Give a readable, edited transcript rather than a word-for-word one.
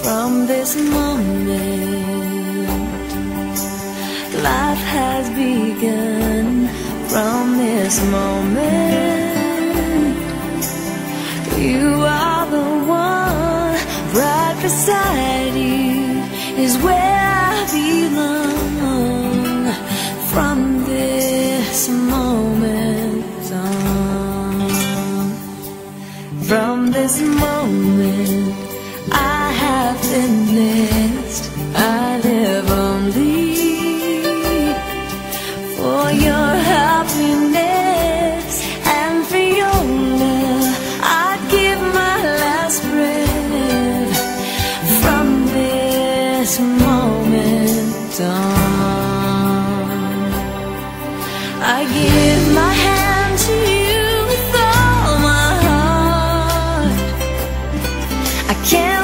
From this moment, life has begun. From this moment, you are the one. Right beside you is where I belong. From this moment on, from this moment, I have been blessed. I live only for your happiness and for your love. I'd give my last breath. From this moment on, I give my hand to you with all my heart. I can't